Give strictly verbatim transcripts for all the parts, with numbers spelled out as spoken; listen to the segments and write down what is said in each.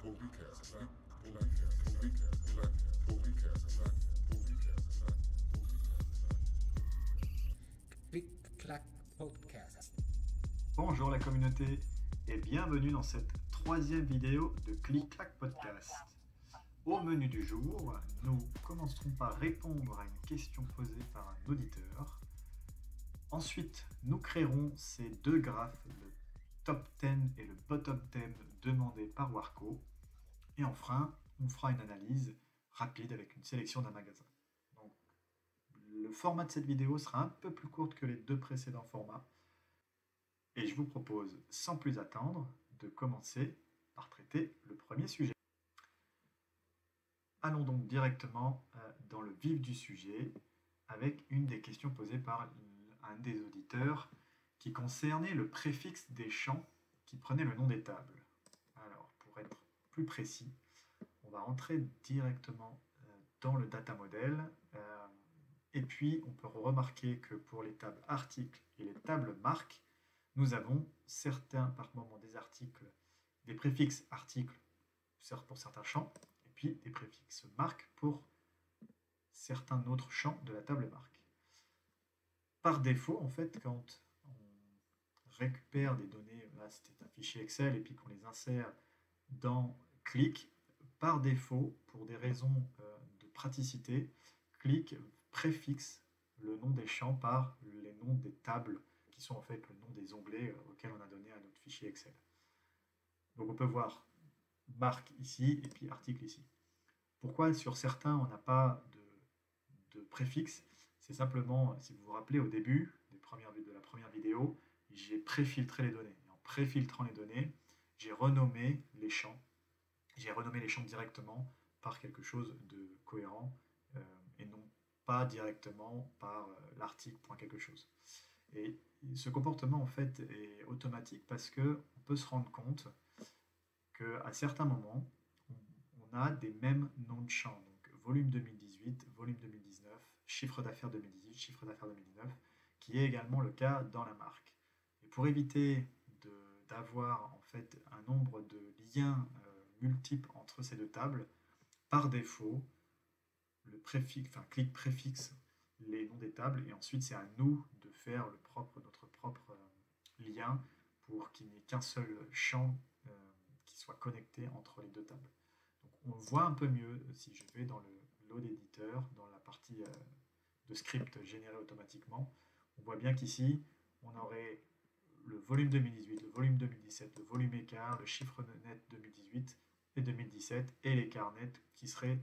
Click-Clack Podcast. Bonjour la communauté et bienvenue dans cette troisième vidéo de Click-Clack Podcast. Au menu du jour, nous commencerons par répondre à une question posée par un auditeur. Ensuite, nous créerons ces deux graphes, le top dix et le bottom dix demandés par Warco. Et enfin, on fera une analyse rapide avec une sélection d'un magasin. Donc, le format de cette vidéo sera un peu plus court que les deux précédents formats. Et je vous propose, sans plus attendre, de commencer par traiter le premier sujet. Allons donc directement euh, dans le vif du sujet avec une des questions posées par un des auditeurs qui concernait le préfixe des champs qui prenaient le nom des tables. Alors, pour être plus précis, on va rentrer directement euh, dans le data model euh, et puis on peut remarquer que pour les tables articles et les tables marques, nous avons certains, par moment des articles, des préfixes articles pour certains champs, et puis des préfixes marques pour certains autres champs de la table marque. Par défaut, en fait, quand on récupère des données, là c'était un fichier Excel, et puis qu'on les insère dans Click, par défaut, pour des raisons euh, de praticité, Click préfixe le nom des champs par les noms des tables qui sont en fait le nom des onglets euh, auxquels on a donné à notre fichier Excel. Donc on peut voir marque ici et puis article ici. Pourquoi sur certains on n'a pas de, de préfixe? C'est simplement, si vous vous rappelez au début des premières, de la première vidéo, j'ai préfiltré les données. Et en préfiltrant les données, j'ai renommé les champs. J'ai renommé les champs directement par quelque chose de cohérent euh, et non pas directement par euh, l'article point quelque chose. Et ce comportement en fait est automatique parce que on peut se rendre compte qu'à certains moments, on a des mêmes noms de champs. Donc volume deux mille dix-huit, volume deux mille dix-neuf, chiffre d'affaires deux mille dix-huit, chiffre d'affaires deux mille dix-neuf, qui est également le cas dans la marque. Et pour éviter d'avoir en fait un nombre de liens euh, multiples entre ces deux tables, par défaut, le préfixe, enfin clic préfixe les noms des tables et ensuite c'est à nous de faire le propre, notre propre euh, lien pour qu'il n'y ait qu'un seul champ euh, qui soit connecté entre les deux tables. Donc on voit un peu mieux si je vais dans le load editor, dans la partie euh, de script généré automatiquement. On voit bien qu'ici on aurait le volume deux mille dix-huit, le volume deux mille dix-sept, le volume écart, le chiffre net deux mille dix-huit et deux mille dix-sept et l'écart net qui seraient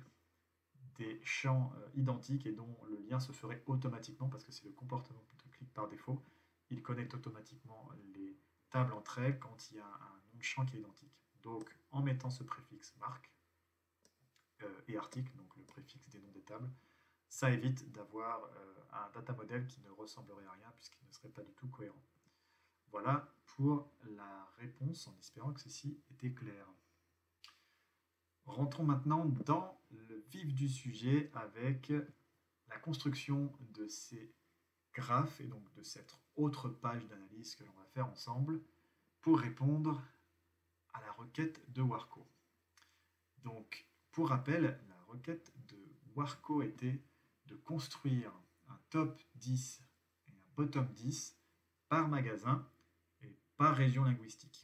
des champs euh, identiques et dont le lien se ferait automatiquement parce que c'est le comportement de clic par défaut. Il connecte automatiquement les tables entre elles quand il y a un nom de champ qui est identique. Donc en mettant ce préfixe marque euh, et article, donc le préfixe des noms des tables, ça évite d'avoir euh, un data model qui ne ressemblerait à rien puisqu'il ne serait pas du tout cohérent. Voilà pour la réponse en espérant que ceci était clair. Rentrons maintenant dans le vif du sujet avec la construction de ces graphes et donc de cette autre page d'analyse que l'on va faire ensemble pour répondre à la requête de Warco. Donc, pour rappel, la requête de Warco était de construire un top dix et un bottom dix par magasin et par région linguistique.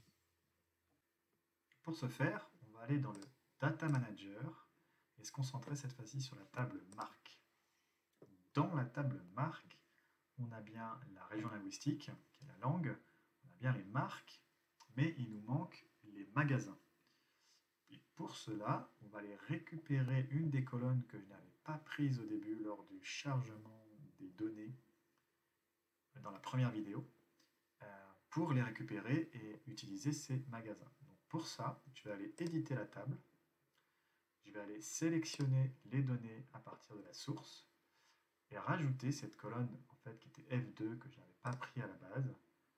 Pour ce faire, on va aller dans le Data Manager et se concentrer cette fois-ci sur la table marque. Dans la table marque, on a bien la région linguistique, qui est la langue, on a bien les marques, mais il nous manque les magasins. Et pour cela, on va aller récupérer une des colonnes que je n'avais pas prises au début lors du chargement des données dans la première vidéo, euh, pour les récupérer et utiliser ces magasins. Donc pour ça, je vais aller éditer la table. Je vais aller sélectionner les données à partir de la source et rajouter cette colonne en fait, qui était F deux que je n'avais pas pris à la base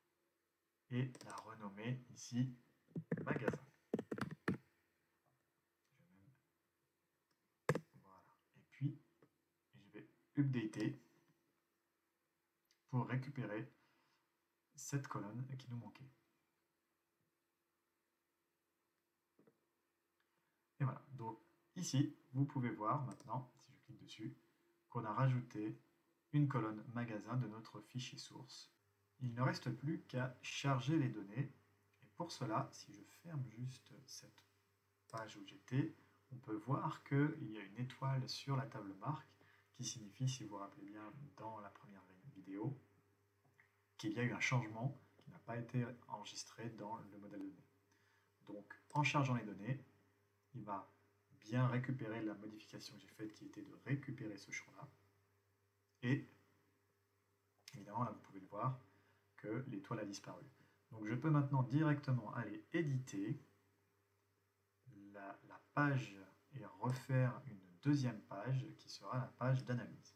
et la renommer ici magasin. Je vais même... Voilà. Et puis je vais updater pour récupérer cette colonne qui nous manquait. Ici, vous pouvez voir maintenant, si je clique dessus, qu'on a rajouté une colonne magasin de notre fichier source. Il ne reste plus qu'à charger les données. Et pour cela, si je ferme juste cette page où j'étais, on peut voir qu'il y a une étoile sur la table marque qui signifie, si vous vous rappelez bien dans la première vidéo, qu'il y a eu un changement qui n'a pas été enregistré dans le modèle de données. Donc, en chargeant les données, il va bien récupérer la modification que j'ai faite qui était de récupérer ce champ-là. Et évidemment, là, vous pouvez le voir que l'étoile a disparu. Donc, je peux maintenant directement aller éditer la, la page et refaire une deuxième page qui sera la page d'analyse.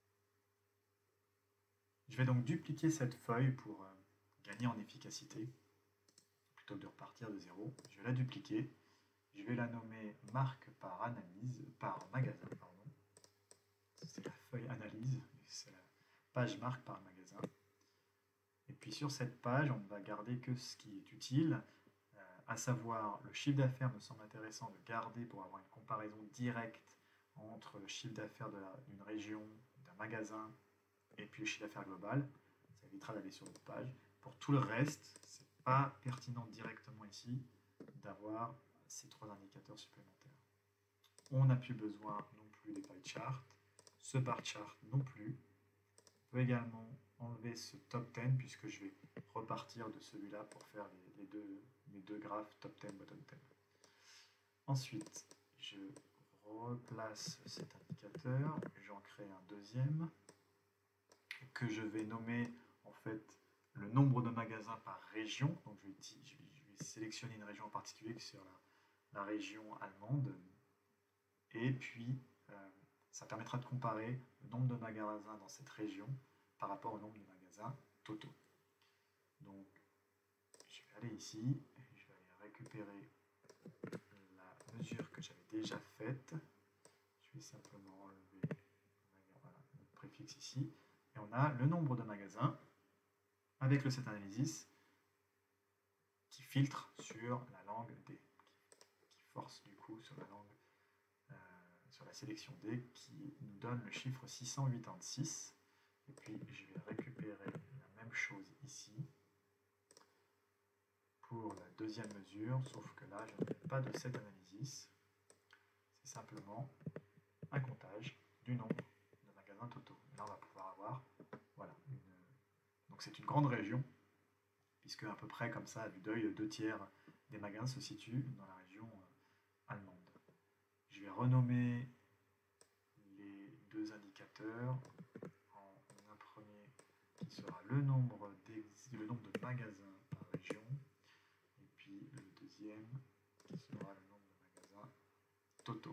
Je vais donc dupliquer cette feuille pour euh, gagner en efficacité, plutôt que de repartir de zéro. Je vais la dupliquer. Je vais la nommer marque par analyse, par magasin, pardon. C'est la feuille analyse, c'est la page marque par magasin. Et puis sur cette page, on ne va garder que ce qui est utile, euh, à savoir le chiffre d'affaires me semble intéressant de garder pour avoir une comparaison directe entre le chiffre d'affaires d'une région, d'un magasin, et puis le chiffre d'affaires global. Ça évitera d'aller sur l'autre page. Pour tout le reste, ce n'est pas pertinent directement ici d'avoir ces trois indicateurs supplémentaires. On n'a plus besoin non plus des pie charts, ce bar chart non plus. On peut également enlever ce top dix puisque je vais repartir de celui-là pour faire les, les, deux, les deux graphes top dix, bottom dix. Ensuite, je replace cet indicateur, j'en crée un deuxième que je vais nommer en fait le nombre de magasins par région. Donc je vais, je vais sélectionner une région en particulier qui sera la, la région allemande. Et puis euh, ça permettra de comparer le nombre de magasins dans cette région par rapport au nombre de magasins totaux. Donc je vais aller ici et je vais aller récupérer la mesure que j'avais déjà faite. Je vais simplement enlever voilà, le préfixe ici. Et on a le nombre de magasins avec le set analysis qui filtre sur la langue D, qui force du coup sur la langue, euh, sur la sélection D, qui nous donne le chiffre six cent quatre-vingt-six. Et puis je vais récupérer la même chose ici pour la deuxième mesure, sauf que là je n'ai pas de set analysis. C'est simplement un comptage du nombre de magasins totaux. Et là on va pouvoir avoir voilà, une... donc c'est une grande région, puisque à peu près comme ça, à vue d'œil, deux tiers des magasins se situent dans la région allemande. Je vais renommer les deux indicateurs en un premier qui sera le nombre, le nombre de magasins par région, et puis le deuxième qui sera le nombre de magasins totaux.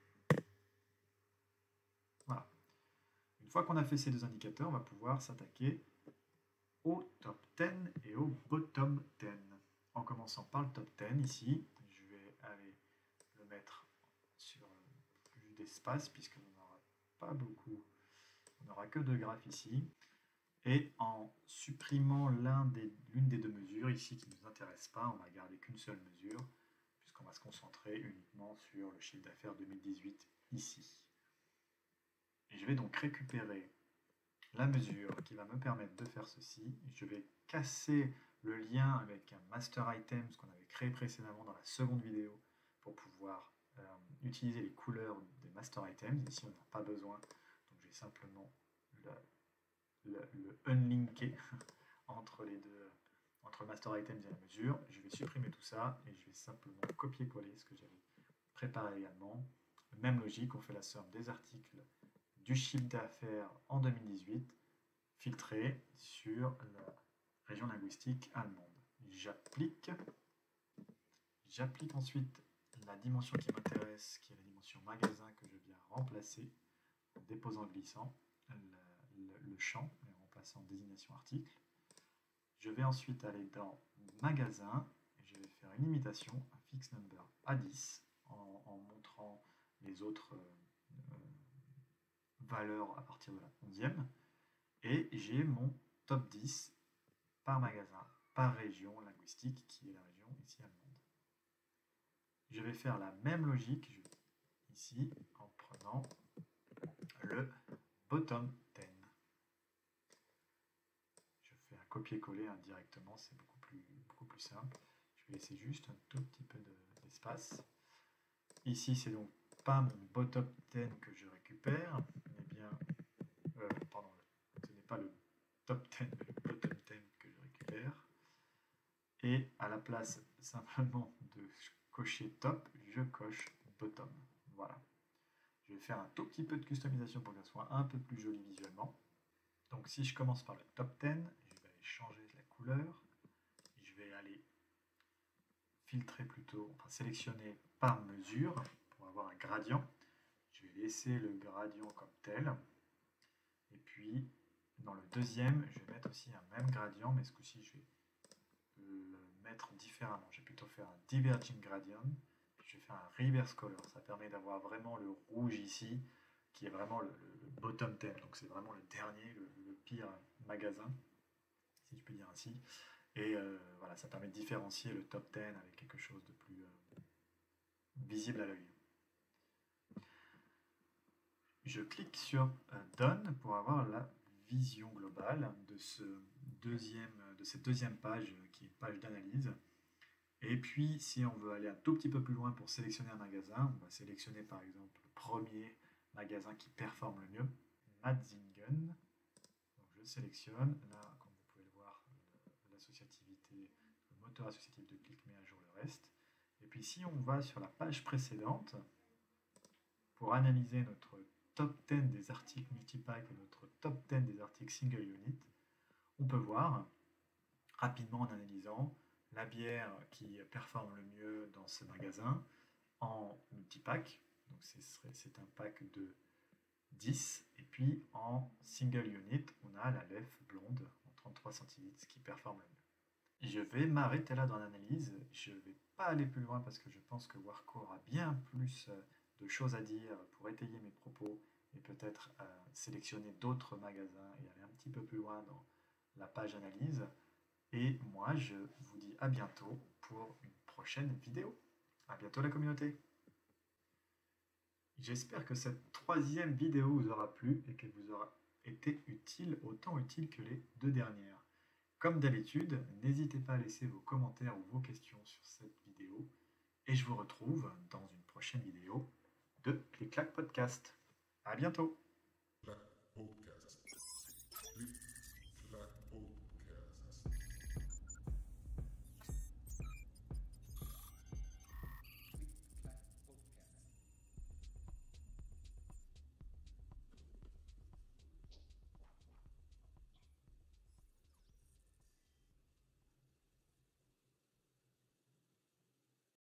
Voilà. Une fois qu'on a fait ces deux indicateurs, on va pouvoir s'attaquer au top dix et au bottom dix. En commençant par le top dix, ici, je vais aller le mettre sur plus d'espace, puisqu'on n'aura pas beaucoup, on n'aura que deux graphes ici. Et en supprimant l'un des, l'une des deux mesures, ici qui ne nous intéresse pas, on va garder qu'une seule mesure, puisqu'on va se concentrer uniquement sur le chiffre d'affaires deux mille dix-huit ici. Et je vais donc récupérer la mesure qui va me permettre de faire ceci. Je vais casser le lien avec un master item, ce qu'on avait créé précédemment dans la seconde vidéo, pour pouvoir euh, utiliser les couleurs des master items. Ici, on n'a pas besoin, donc je vais simplement le, le, le unlinker entre les deux, entre le master items et la mesure. Je vais supprimer tout ça et je vais simplement copier-coller ce que j'avais préparé également. Même logique, on fait la somme des articles du chiffre d'affaires en deux mille dix-huit filtré sur la région linguistique allemande. J'applique. J'applique ensuite la dimension qui m'intéresse, qui est la dimension magasin que je viens remplacer en déposant le glissant, le, le, le champ, et en remplaçant désignation article. Je vais ensuite aller dans magasin et je vais faire une imitation, un fixed number à dix en, en montrant les autres euh, valeurs à partir de la onzième. Et j'ai mon top dix par magasin, par région linguistique, qui est la région ici allemande. Je vais faire la même logique. Je, ici en prenant le bottom dix. Je fais un copier-coller indirectement, c'est beaucoup plus, beaucoup plus simple. Je vais laisser juste un tout petit peu d'espace. Ici, c'est donc pas mon bottom dix que je récupère, mais bien, euh, pardon, ce n'est pas le top dix, mais le bottom dix que je récupère. Et à la place simplement de cocher top, je coche bottom. Voilà. Je vais faire un tout petit peu de customisation pour que ça soit un peu plus joli visuellement. Donc si je commence par le top dix, je vais aller changer la couleur. Et je vais aller filtrer plutôt, enfin sélectionner par mesure pour avoir un gradient. Je vais laisser le gradient comme tel. Et puis dans le deuxième, je vais mettre aussi un même gradient, mais ce coup-ci je vais le mettre différemment. Je vais plutôt faire un diverging gradient. Je vais faire un reverse color. Ça permet d'avoir vraiment le rouge ici, qui est vraiment le, le, le bottom dix. Donc c'est vraiment le dernier, le, le pire magasin, si je peux dire ainsi. Et euh, voilà, ça permet de différencier le top dix avec quelque chose de plus euh, visible à l'œil. Je clique sur euh, Done pour avoir la vision globale de, ce deuxième, de cette deuxième page qui est page d'analyse. Et puis, si on veut aller un tout petit peu plus loin pour sélectionner un magasin, on va sélectionner par exemple le premier magasin qui performe le mieux, Matzingen. Donc je sélectionne, là, comme vous pouvez le voir, l'associativité, le moteur associatif de clic met à jour le reste. Et puis si on va sur la page précédente, pour analyser notre top dix des articles multipack et notre top dix des articles single unit, on peut voir rapidement en analysant la bière qui performe le mieux dans ce magasin en multipack, donc c'est un pack de dix, et puis en single unit, on a la lef blonde en trente-trois centilitres qui performe le mieux. Je vais m'arrêter là dans l'analyse, je ne vais pas aller plus loin parce que je pense que Warco aura bien plus de choses à dire pour étayer mes propos et peut-être euh, sélectionner d'autres magasins et aller un petit peu plus loin dans la page analyse. Et moi, je vous dis à bientôt pour une prochaine vidéo. À bientôt la communauté. J'espère que cette troisième vidéo vous aura plu et qu'elle vous aura été utile, autant utile que les deux dernières. Comme d'habitude, n'hésitez pas à laisser vos commentaires ou vos questions sur cette vidéo. Et je vous retrouve dans une prochaine vidéo de Clic Clac Podcast. À bientôt. Podcast.